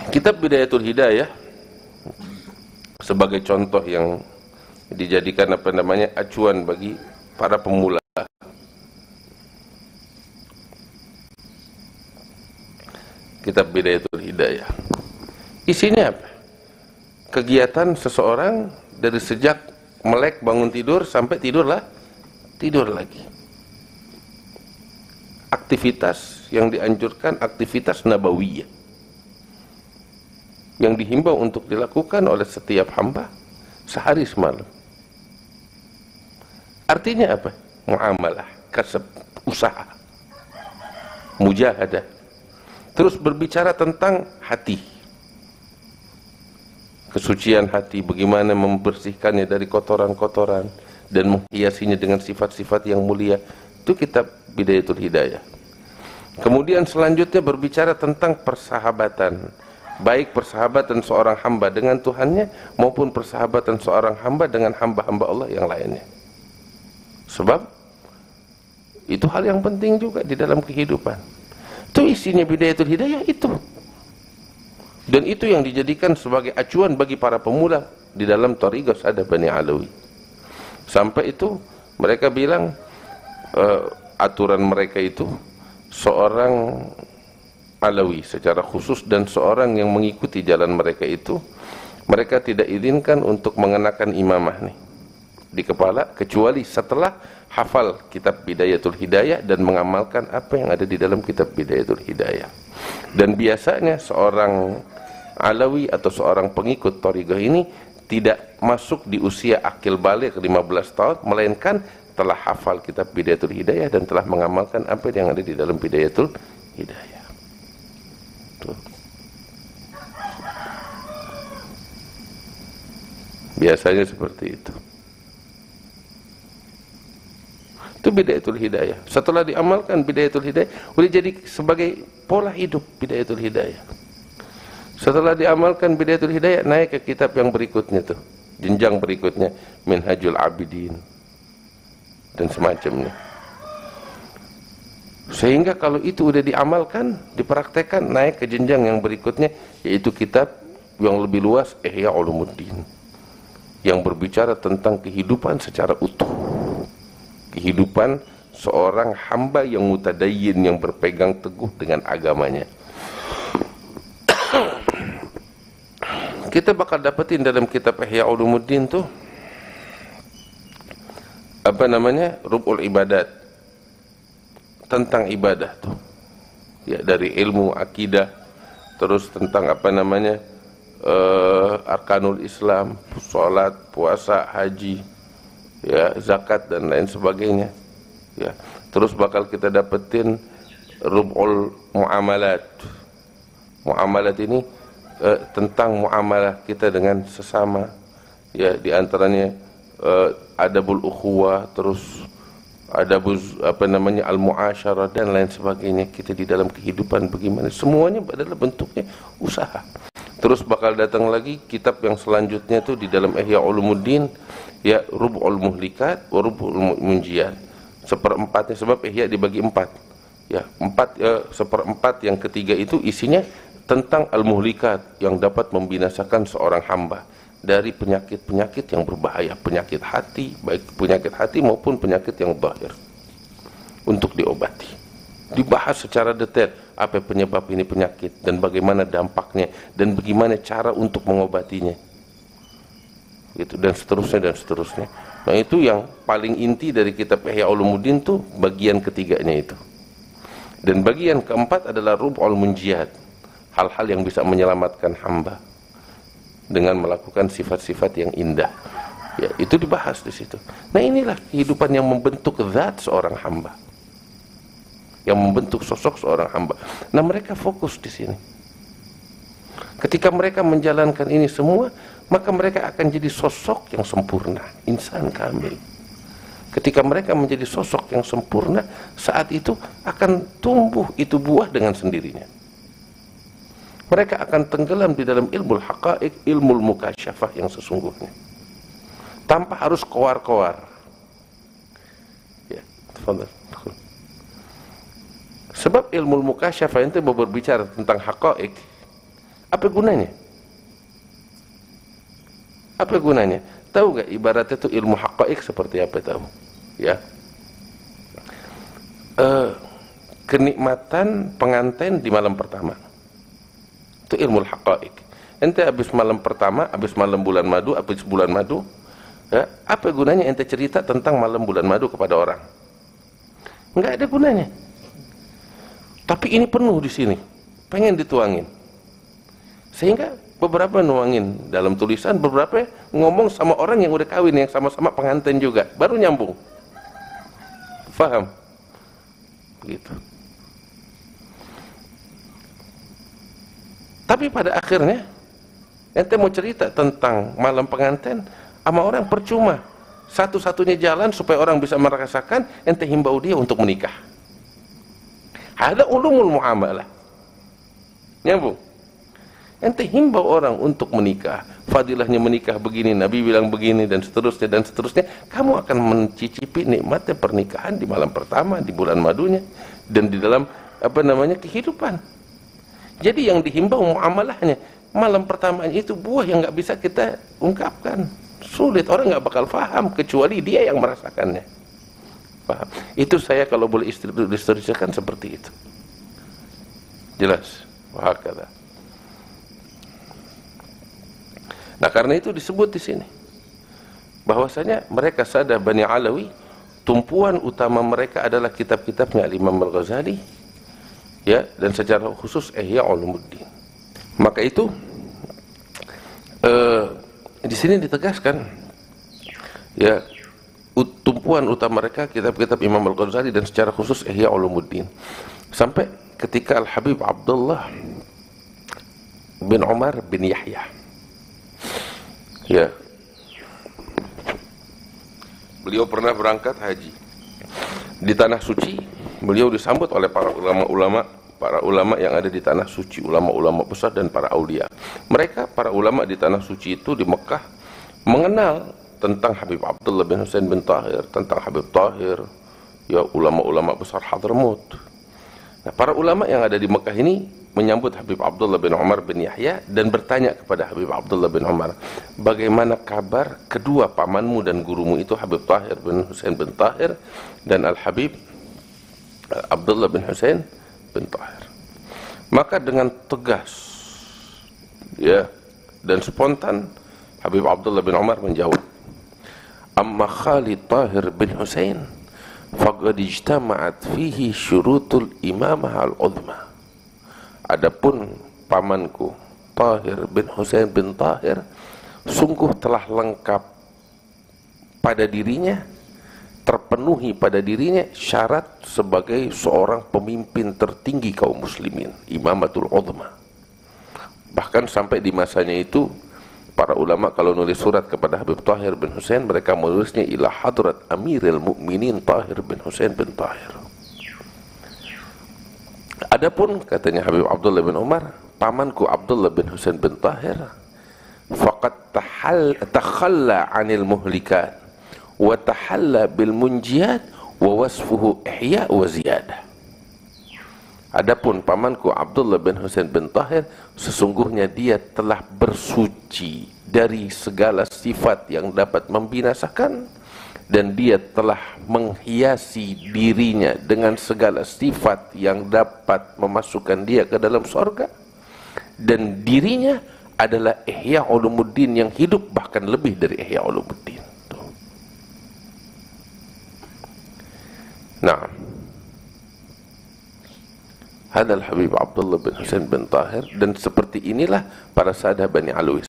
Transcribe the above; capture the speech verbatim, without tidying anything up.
Kitab Bidayatul Hidayah sebagai contoh yang dijadikan apa namanya acuan bagi para pemula. Kitab Bidayatul Hidayah isinya apa? Kegiatan seseorang dari sejak melek bangun tidur sampai tidurlah tidur lagi. Aktivitas yang dianjurkan aktivitas nabawiyah yang dihimbau untuk dilakukan oleh setiap hamba sehari semalam. Artinya apa? Muamalah, kasab, usaha, mujahadah. Terus berbicara tentang hati, kesucian hati, bagaimana membersihkannya dari kotoran-kotoran dan menghiasinya dengan sifat-sifat yang mulia. Itu kitab Bidayatul Hidayah. Kemudian selanjutnya berbicara tentang persahabatan, baik persahabatan seorang hamba dengan Tuhannya maupun persahabatan seorang hamba dengan hamba-hamba Allah yang lainnya. Sebab itu hal yang penting juga di dalam kehidupan. Itu isinya Bidayatul Hidayah itu. Dan itu yang dijadikan sebagai acuan bagi para pemula di dalam Thariqah Sadah Bani Alawi. Sampai itu mereka bilang uh, aturan mereka itu seorang Alawi secara khusus dan seorang yang mengikuti jalan mereka itu, mereka tidak izinkan untuk mengenakan imamah nih di kepala kecuali setelah hafal kitab Bidayatul Hidayah dan mengamalkan apa yang ada di dalam kitab Bidayatul Hidayah. Dan biasanya seorang Alawi atau seorang pengikut Thariqah ini tidak masuk di usia akil baligh lima belas tahun, melainkan telah hafal kitab Bidayatul Hidayah dan telah mengamalkan apa yang ada di dalam Bidayatul Hidayah. Tuh. Biasanya seperti itu. Itu Bidayatul Hidayah. Setelah diamalkan Bidayatul Hidayah, udah jadi sebagai pola hidup Bidayatul Hidayah. Setelah diamalkan Bidayatul Hidayah, naik ke kitab yang berikutnya tuh, jenjang berikutnya Minhajul Abidin dan semacamnya. Sehingga kalau itu udah diamalkan, dipraktekkan, naik ke jenjang yang berikutnya, yaitu kitab yang lebih luas, Ihya Ulumuddin, yang berbicara tentang kehidupan secara utuh, kehidupan seorang hamba yang mutadayyin, yang berpegang teguh dengan agamanya. Kita bakal dapetin dalam kitab Ihya Ulumuddin tuh apa namanya, Rub'ul Ibadat, tentang ibadah tuh ya, dari ilmu akidah, terus tentang apa namanya uh, arkanul Islam, sholat, puasa, haji, ya, zakat dan lain sebagainya, ya. Terus bakal kita dapetin Rub'ul Muamalat. Muamalat ini uh, tentang muamalah kita dengan sesama, ya, diantaranya uh, adabul ukhuwah, terus ada buz, apa namanya al-muasyarah dan lain sebagainya. Kita di dalam kehidupan bagaimana, semuanya adalah bentuknya usaha. Terus bakal datang lagi kitab yang selanjutnya tuh di dalam Ihya Ulumuddin, ya, Rub'ul Muhlikat wa Rub'ul Munjiyat, seperempatnya, sebab Ihya dibagi empat, ya, empat, ya, seperempat yang ketiga itu isinya tentang al-muhlikat yang dapat membinasakan seorang hamba dari penyakit-penyakit yang berbahaya, penyakit hati, baik penyakit hati maupun penyakit yang zahir, untuk diobati. Dibahas secara detail apa penyebab ini penyakit dan bagaimana dampaknya dan bagaimana cara untuk mengobatinya, gitu, dan seterusnya dan seterusnya. Nah, itu yang paling inti dari kitab Ihya Ulumuddin tuh bagian ketiganya itu. Dan bagian keempat adalah Rub'ul Munjiyat, hal-hal yang bisa menyelamatkan hamba dengan melakukan sifat-sifat yang indah, ya, itu dibahas di situ. Nah, inilah kehidupan yang membentuk zat seorang hamba, yang membentuk sosok seorang hamba. Nah, mereka fokus di sini. Ketika mereka menjalankan ini semua, maka mereka akan jadi sosok yang sempurna, insan kamil. Ketika mereka menjadi sosok yang sempurna, saat itu akan tumbuh itu buah dengan sendirinya. Mereka akan tenggelam di dalam ilmu haqa'iq, ilmu mukasyafah yang sesungguhnya, tanpa harus koar-koar. Ya, tafadhal. Sebab ilmu mukasyafah itu berbicara tentang haqa'iq, Apa gunanya? Apa gunanya? Tahu gak ibaratnya itu ilmu haqaiq seperti apa, tahu? Ya. Uh, kenikmatan pengantin di malam pertama. Itu ilmu haqaiq. Ente habis malam pertama, habis malam bulan madu, habis bulan madu, ya, apa gunanya ente cerita tentang malam bulan madu kepada orang? Enggak ada gunanya. Tapi ini penuh di sini, pengen dituangin. Sehingga beberapa nuangin dalam tulisan, beberapa ngomong sama orang yang udah kawin, yang sama-sama pengantin juga, baru nyambung. Faham? Gitu. Tapi pada akhirnya ente mau cerita tentang malam pengantin sama orang percuma. Satu-satunya jalan supaya orang bisa merasakan, ente himbau dia untuk menikah. Ada ulumul muamalah. Nyambung. Ente himbau orang untuk menikah, fadilahnya menikah begini, Nabi bilang begini, dan seterusnya dan seterusnya. Kamu akan mencicipi nikmatnya pernikahan di malam pertama, di bulan madunya, dan di dalam apa namanya kehidupan. Jadi yang dihimbau muamalahnya, malam pertama itu buah yang nggak bisa kita ungkapkan, sulit, orang nggak bakal paham kecuali dia yang merasakannya. Paham? Itu saya kalau boleh ilustrasikan seperti itu. Jelas? Wah, kata. Nah, karena itu disebut di sini bahwasanya mereka sadar Bani Alawi, tumpuan utama mereka adalah kitab-kitabnya Imam Al-Ghazali, ya, dan secara khusus Ihya Ulumuddin. Maka itu eh, di sini ditegaskan, ya, tumpuan utama mereka kitab-kitab Imam Al-Ghazali dan secara khusus Ihya Ulumuddin. Sampai ketika Al-Habib Abdullah bin Umar bin Yahya, ya, beliau pernah berangkat haji di tanah suci. Beliau disambut oleh para ulama-ulama, para ulama yang ada di tanah suci, ulama-ulama besar dan para aulia. Mereka, para ulama di tanah suci itu di Mekah, mengenal tentang Habib Abdullah bin Husain bin Tahir, tentang Habib Tahir, ya, ulama-ulama besar Hadramut. Nah, para ulama yang ada di Mekah ini menyambut Habib Abdullah bin Umar bin Yahya dan bertanya kepada Habib Abdullah bin Umar, bagaimana kabar kedua pamanmu dan gurumu itu, Habib Tahir bin Husain bin Tahir dan Al-Habib Abdullah bin Husain bin Tahir. Maka dengan tegas, ya, dan spontan Habib Abdullah bin Umar menjawab, amma Khalid Tahir bin Husain faqad ijtama'at fihi syurutul imamah al-uzma. Adapun pamanku Tahir bin Husain bin Tahir, sungguh telah lengkap pada dirinya, terpenuhi pada dirinya syarat sebagai seorang pemimpin tertinggi kaum muslimin, imamatul uzma. Bahkan sampai di masanya itu para ulama kalau nulis surat kepada Habib Tahir bin Husain, mereka menulisnya ila hadrat Amiril Mukminin Tahir bin Husain bin Tahir. Adapun katanya Habib Abdullah bin Umar, pamanku Abdullah bin Husain bin Tahir faqad takhalla 'anil muhlikat wa tahalla bil munjiyat wa wasfuhu ihya wa ziyadah. Adapun pamanku Abdullah bin Husain bin Tahir, sesungguhnya dia telah bersuci dari segala sifat yang dapat membinasakan, dan dia telah menghiasi dirinya dengan segala sifat yang dapat memasukkan dia ke dalam surga, dan dirinya adalah Ihya Ulumuddin yang hidup, bahkan lebih dari Ihya Ulumuddin. Nah, hadal Habib Abdullah bin Husain bin Tahir, dan seperti inilah para sahabat Bani Alawi.